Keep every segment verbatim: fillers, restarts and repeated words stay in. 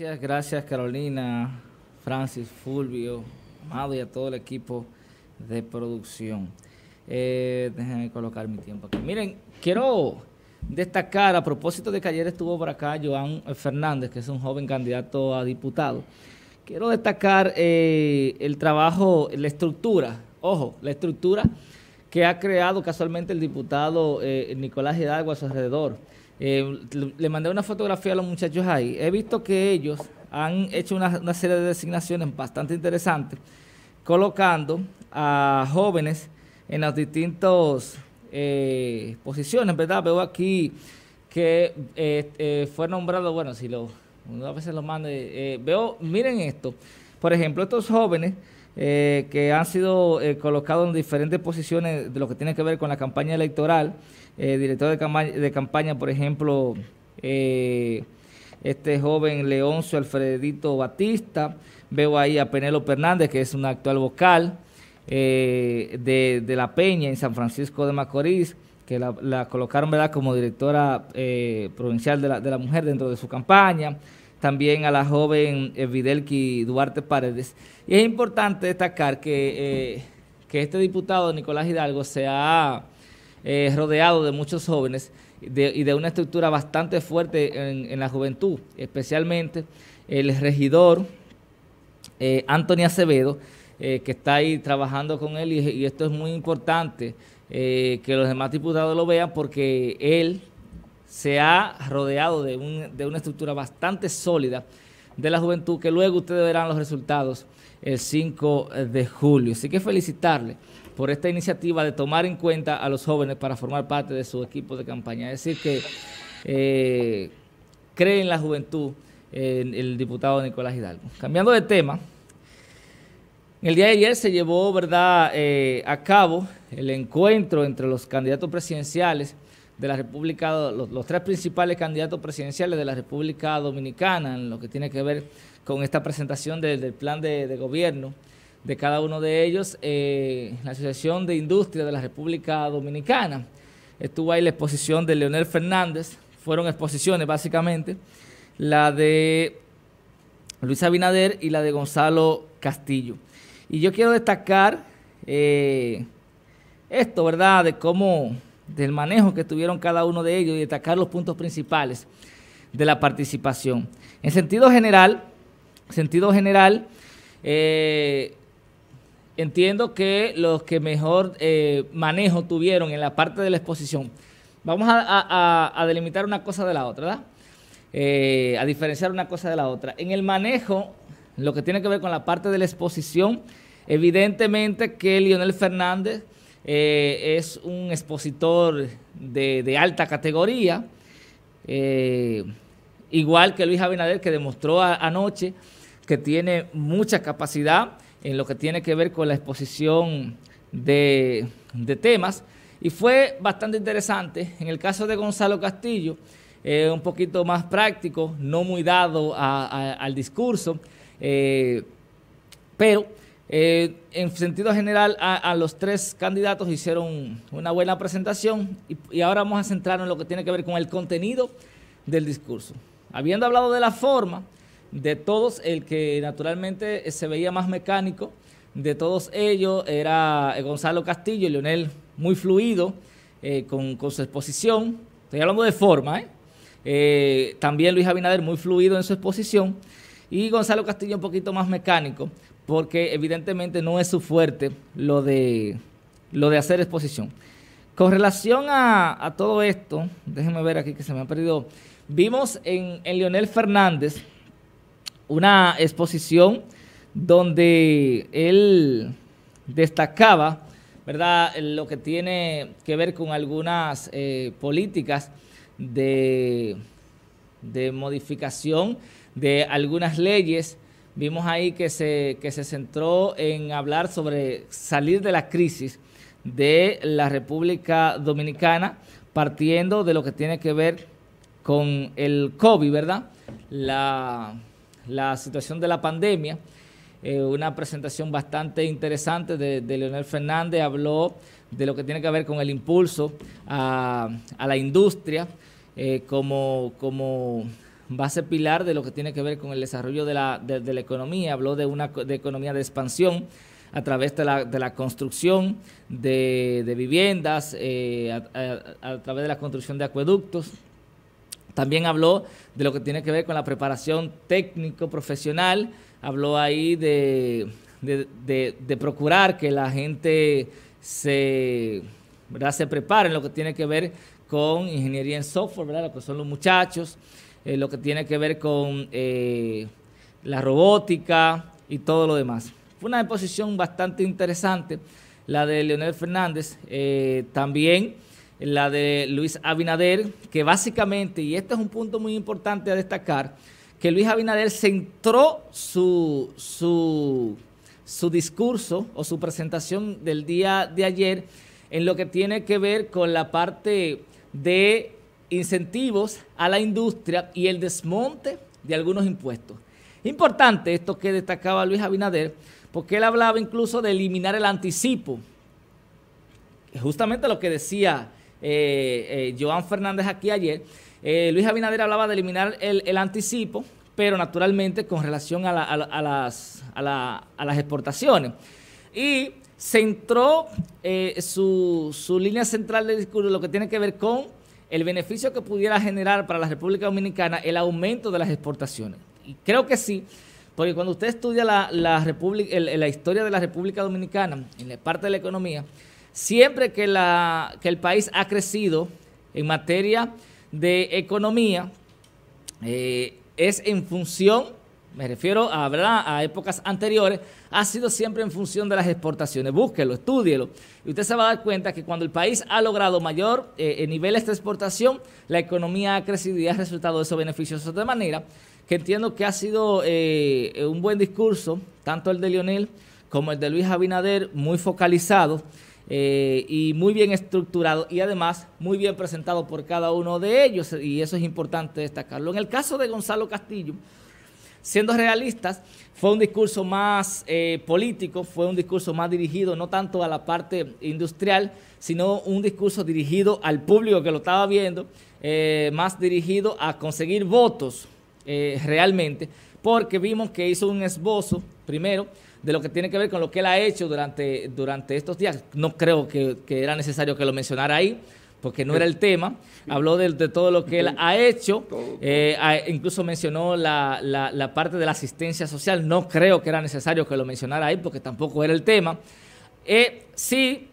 Gracias, gracias Carolina, Francis, Fulvio, Amado y a todo el equipo de producción. Eh, déjenme colocar mi tiempo aquí. Miren, quiero destacar a propósito de que ayer estuvo por acá Joan Fernández, que es un joven candidato a diputado. Quiero destacar eh, el trabajo, la estructura, ojo, la estructura que ha creado casualmente el diputado eh, Nicolás Hidalgo a su alrededor. Eh, le mandé una fotografía a los muchachos ahí. He visto que ellos han hecho una, una serie de designaciones bastante interesantes, colocando a jóvenes en las distintas eh, posiciones, ¿verdad? Veo aquí que eh, eh, fue nombrado, bueno, si lo, a veces lo mande, eh, veo, miren esto, por ejemplo, estos jóvenes eh, que han sido eh, colocados en diferentes posiciones de lo que tiene que ver con la campaña electoral, eh, director de campaña, de campaña, por ejemplo, eh, este joven Leoncio Alfredito Batista, veo ahí a Penélope Hernández, que es una actual vocal eh, de, de La Peña en San Francisco de Macorís, que la, la colocaron, ¿verdad?, como directora eh, provincial de la, de la mujer dentro de su campaña. También a la joven eh, Videlki Duarte Paredes. Y es importante destacar que, eh, que este diputado Nicolás Hidalgo se ha eh, rodeado de muchos jóvenes de, y de una estructura bastante fuerte en, en la juventud, especialmente el regidor eh, Anthony Acevedo, eh, que está ahí trabajando con él, y, y esto es muy importante eh, que los demás diputados lo vean, porque él se ha rodeado de, un, de una estructura bastante sólida de la juventud, que luego ustedes verán los resultados el cinco de julio. Así que felicitarle por esta iniciativa de tomar en cuenta a los jóvenes para formar parte de su equipo de campaña. Es decir, que eh, cree en la juventud eh, el diputado Nicolás Hidalgo. Cambiando de tema, el día de ayer se llevó, ¿verdad?, eh, a cabo el encuentro entre los candidatos presidenciales de la República, los, los tres principales candidatos presidenciales de la República Dominicana, en lo que tiene que ver con esta presentación de, del plan de, de gobierno de cada uno de ellos. Eh, la Asociación de Industria de la República Dominicana, estuvo ahí la exposición de Leonel Fernández, fueron exposiciones básicamente, la de Luis Abinader y la de Gonzalo Castillo. Y yo quiero destacar eh, esto, ¿verdad?, de cómo, del manejo que tuvieron cada uno de ellos, y destacar los puntos principales de la participación. En sentido general, sentido general, eh, entiendo que los que mejor eh, manejo tuvieron en la parte de la exposición, vamos a, a, a delimitar una cosa de la otra, ¿verdad? Eh, a diferenciar una cosa de la otra. En el manejo, lo que tiene que ver con la parte de la exposición, evidentemente que Leonel Fernández eh, es un expositor de, de alta categoría, eh, igual que Luis Abinader, que demostró a, anoche que tiene mucha capacidad en lo que tiene que ver con la exposición de, de temas, y fue bastante interesante. En el caso de Gonzalo Castillo, eh, un poquito más práctico, no muy dado a, a, al discurso, eh, pero eh, en sentido general a, a los tres candidatos hicieron una buena presentación, y, y ahora vamos a centrarnos en lo que tiene que ver con el contenido del discurso. Habiendo hablado de la forma, de todos, el que naturalmente se veía más mecánico de todos ellos era Gonzalo Castillo, y Leonel muy fluido eh, con, con su exposición. Estoy hablando de forma, ¿eh? Eh, también Luis Abinader muy fluido en su exposición, y Gonzalo Castillo un poquito más mecánico, porque evidentemente no es su fuerte lo de, lo de hacer exposición. Con relación a, a todo esto, déjenme ver aquí que se me ha perdido, vimos en, en Leonel Fernández una exposición donde él destacaba, ¿verdad?, lo que tiene que ver con algunas eh, políticas de, de modificación de algunas leyes. Vimos ahí que se, que se centró en hablar sobre salir de la crisis de la República Dominicana, partiendo de lo que tiene que ver con el COVID, ¿verdad?, la... la situación de la pandemia. Eh, una presentación bastante interesante de, de Leonel Fernández. Habló de lo que tiene que ver con el impulso a, a la industria eh, como, como base pilar de lo que tiene que ver con el desarrollo de la, de, de la economía. Habló de una de economía de expansión a través de la, de la construcción de, de viviendas, eh, a, a, a través de la construcción de acueductos. También habló de lo que tiene que ver con la preparación técnico-profesional. Habló ahí de, de, de, de procurar que la gente se, ¿verdad?, se prepare en lo que tiene que ver con ingeniería en software, ¿verdad?, lo que son los muchachos, eh, lo que tiene que ver con eh, la robótica y todo lo demás. Fue una exposición bastante interesante, la de Leonel Fernández, eh, también la de Luis Abinader, que básicamente, y este es un punto muy importante a destacar, que Luis Abinader centró su, su, su discurso o su presentación del día de ayer en lo que tiene que ver con la parte de incentivos a la industria y el desmonte de algunos impuestos. Importante esto que destacaba Luis Abinader, porque él hablaba incluso de eliminar el anticipo, justamente lo que decía eh, eh, Joan Fernández aquí ayer. eh, Luis Abinader hablaba de eliminar el, el anticipo, pero naturalmente con relación a, la, a, la, a, las, a, la, a las exportaciones. Y centró eh, su, su línea central de discurso en lo que tiene que ver con el beneficio que pudiera generar para la República Dominicana el aumento de las exportaciones. Y creo que sí, porque cuando usted estudia la, la, República, el, la historia de la República Dominicana, en la parte de la economía, siempre que, la, que el país ha crecido en materia de economía, eh, es en función, me refiero a, ¿verdad?, a épocas anteriores, ha sido siempre en función de las exportaciones. Búsquelo, estúdielo, y usted se va a dar cuenta que cuando el país ha logrado mayor eh, niveles de exportación, la economía ha crecido y ha resultado de esos beneficios. De manera que entiendo que ha sido eh, un buen discurso, tanto el de Leonel como el de Luis Abinader, muy focalizado eh, y muy bien estructurado, y además muy bien presentado por cada uno de ellos, y eso es importante destacarlo. En el caso de Gonzalo Castillo, siendo realistas, fue un discurso más eh, político, fue un discurso más dirigido no tanto a la parte industrial, sino un discurso dirigido al público que lo estaba viendo, eh, más dirigido a conseguir votos eh, realmente, porque vimos que hizo un esbozo, primero, de lo que tiene que ver con lo que él ha hecho durante, durante estos días. No creo que, que era necesario que lo mencionara ahí, porque no era el tema. Habló de, de todo lo que él ha hecho, eh, incluso mencionó la, la, la parte de la asistencia social. No creo que era necesario que lo mencionara ahí, porque tampoco era el tema. Eh, sí,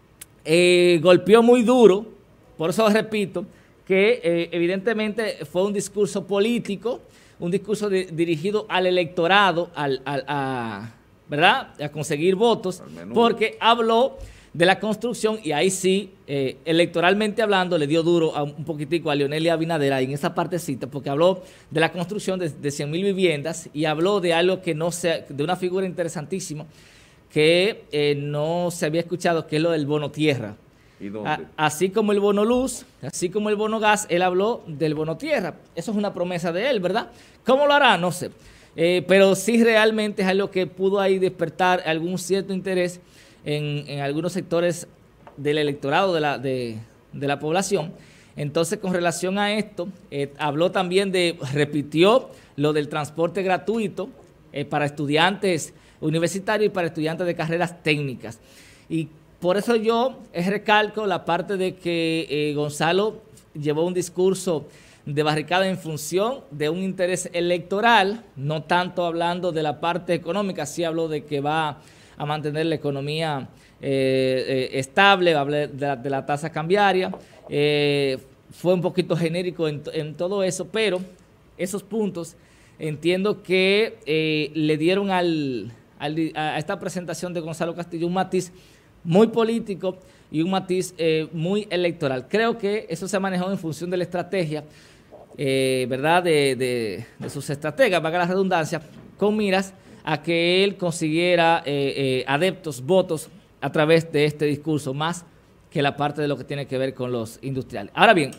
eh, golpeó muy duro, por eso repito, que eh, evidentemente fue un discurso político, un discurso de, dirigido al electorado, al, al, a, ¿verdad?, a conseguir votos, porque habló de la construcción, y ahí sí, eh, electoralmente hablando, le dio duro a un poquitico a Leonel y Abinader ahí en esa partecita, porque habló de la construcción de, de cien mil viviendas, y habló de algo que no se, de una figura interesantísima que eh, no se había escuchado, que es lo del bono tierra. ¿Y dónde? A, así como el bono luz, así como el bono gas, él habló del bono tierra. Eso es una promesa de él, ¿verdad? ¿Cómo lo hará? No sé. Eh, pero sí realmente es algo que pudo ahí despertar algún cierto interés En, en algunos sectores del electorado de la, de, de la población. Entonces, con relación a esto, eh, habló también de, repitió lo del transporte gratuito eh, para estudiantes universitarios y para estudiantes de carreras técnicas. Y por eso yo recalco la parte de que eh, Gonzalo llevó un discurso de barricada en función de un interés electoral, no tanto hablando de la parte económica. Sí habló de que va a mantener la economía eh, eh, estable, hablé de la, de la tasa cambiaria, eh, fue un poquito genérico en, en todo eso, pero esos puntos entiendo que eh, le dieron al, al, a esta presentación de Gonzalo Castillo un matiz muy político y un matiz eh, muy electoral. Creo que eso se ha manejado en función de la estrategia, eh, ¿verdad?, de, de, de sus estrategas, valga la redundancia, con miras a que él consiguiera eh, eh, adeptos, votos a través de este discurso, más que la parte de lo que tiene que ver con los industriales. Ahora bien,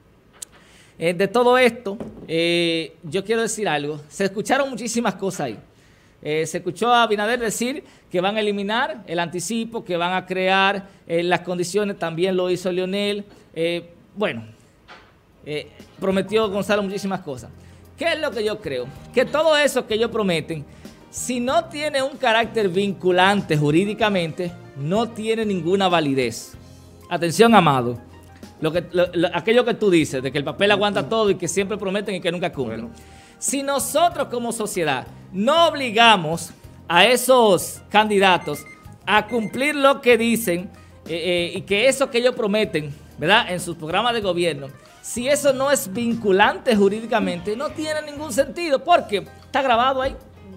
eh, de todo esto, eh, yo quiero decir algo. Se escucharon muchísimas cosas ahí. Eh, se escuchó a Abinader decir que van a eliminar el anticipo, que van a crear eh, las condiciones, también lo hizo Leonel. Eh, bueno, eh, prometió Gonzalo muchísimas cosas. ¿Qué es lo que yo creo? Que todo eso que ellos prometen, si no tiene un carácter vinculante jurídicamente, no tiene ninguna validez. Atención, Amado. Lo que, lo, lo, aquello que tú dices, de que el papel aguanta todo y que siempre prometen y que nunca cumplen. Bueno. Si nosotros como sociedad no obligamos a esos candidatos a cumplir lo que dicen eh, eh, y que eso que ellos prometen, ¿verdad?, en sus programas de gobierno, si eso no es vinculante jurídicamente, no tiene ningún sentido, porque está grabado ahí.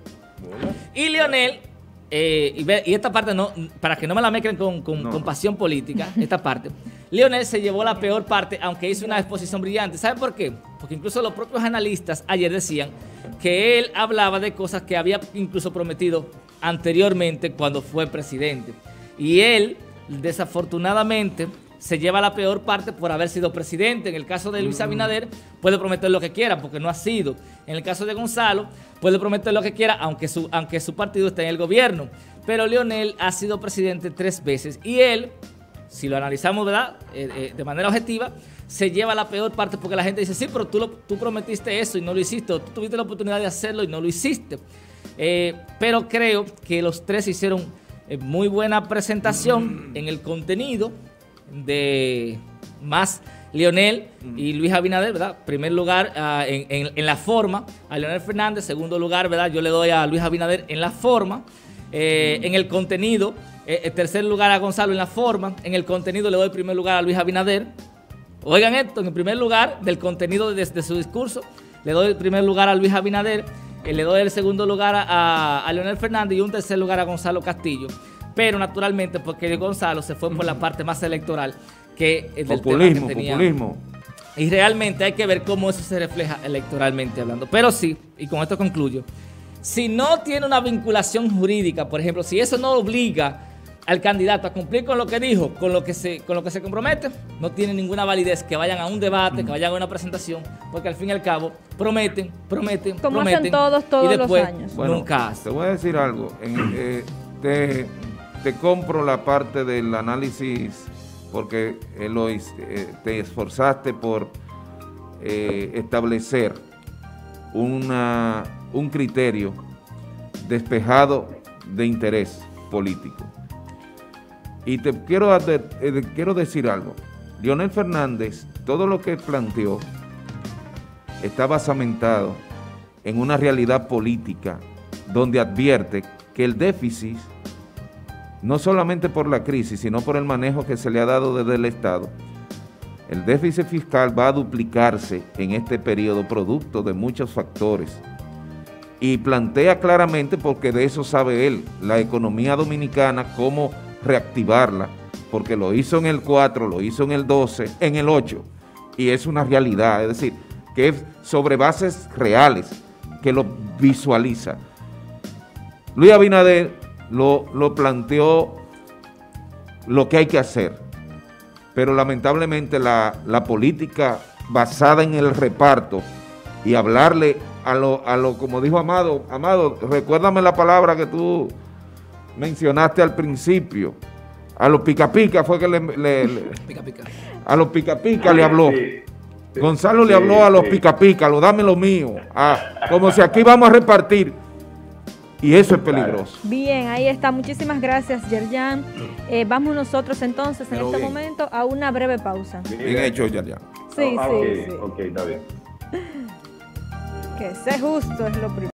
Y Leonel, eh, y, ve, y esta parte, no, para que no me la mezclen con, con, no. con pasión política, esta parte, Leonel se llevó la peor parte, aunque hizo una exposición brillante. ¿Saben por qué? Porque incluso los propios analistas ayer decían que él hablaba de cosas que había incluso prometido anteriormente cuando fue presidente. Y él, desafortunadamente, se lleva la peor parte por haber sido presidente. En el caso de Luis Abinader, puede prometer lo que quiera porque no ha sido. En el caso de Gonzalo, puede prometer lo que quiera aunque su, aunque su partido esté en el gobierno. Pero Leonel ha sido presidente tres veces y él, si lo analizamos, ¿verdad?, eh, eh, de manera objetiva, se lleva la peor parte porque la gente dice, sí, pero tú, lo, tú prometiste eso y no lo hiciste, o tú tuviste la oportunidad de hacerlo y no lo hiciste. Eh, pero creo que los tres hicieron eh, muy buena presentación en el contenido, de más Leonel y Luis Abinader, ¿verdad? Primer lugar uh, en, en, en la forma a Leonel Fernández, segundo lugar, ¿verdad?, yo le doy a Luis Abinader en la forma, eh, en el contenido, eh, tercer lugar a Gonzalo en la forma, en el contenido le doy primer lugar a Luis Abinader. Oigan esto, en el primer lugar del contenido de, de su discurso, le doy el primer lugar a Luis Abinader, eh, le doy el segundo lugar a, a Leonel Fernández y un tercer lugar a Gonzalo Castillo. Pero naturalmente porque Gonzalo se fue por la parte más electoral que el del populismo, tema que tenía. Populismo. Y realmente hay que ver cómo eso se refleja electoralmente hablando. Pero sí, y con esto concluyo, si no tiene una vinculación jurídica, por ejemplo, si eso no obliga al candidato a cumplir con lo que dijo, con lo que se, con lo que se compromete, no tiene ninguna validez que vayan a un debate, que vayan a una presentación, porque al fin y al cabo prometen, prometen, como prometen. hacen todos, todos y después, los años. Bueno, nunca hacen. Te voy a decir algo. En, eh, te, te compro la parte del análisis porque eh, lo, eh, te esforzaste por eh, establecer una, un criterio despejado de interés político. Y te quiero, eh, quiero decir algo. Leonel Fernández, todo lo que planteó está basamentado en una realidad política donde advierte que el déficit, no solamente por la crisis, sino por el manejo que se le ha dado desde el Estado, el déficit fiscal va a duplicarse en este periodo producto de muchos factores. Y plantea claramente, porque de eso sabe él, la economía dominicana, cómo reactivarla, porque lo hizo en el cuatro, lo hizo en el doce, en el ocho, y es una realidad, es decir, que es sobre bases reales, que lo visualiza. Luis Abinader Lo, lo planteó lo que hay que hacer, pero lamentablemente la, la política basada en el reparto y hablarle a lo, a lo, como dijo Amado, Amado, recuérdame la palabra que tú mencionaste al principio, a los pica pica fue que le, le, le pica pica. a los pica pica le habló, sí, sí, Gonzalo sí, le habló a los sí. pica pica, lo dame lo mío, ah, como si aquí vamos a repartir. Y eso es peligroso. Bien, ahí está. Muchísimas gracias, Yerjan. Eh, vamos nosotros entonces en Pero este bien. momento a una breve pausa. Bien, bien hecho, Yerjan. Sí, oh, sí, okay, sí. Ok, está bien. Que sea justo es lo primero.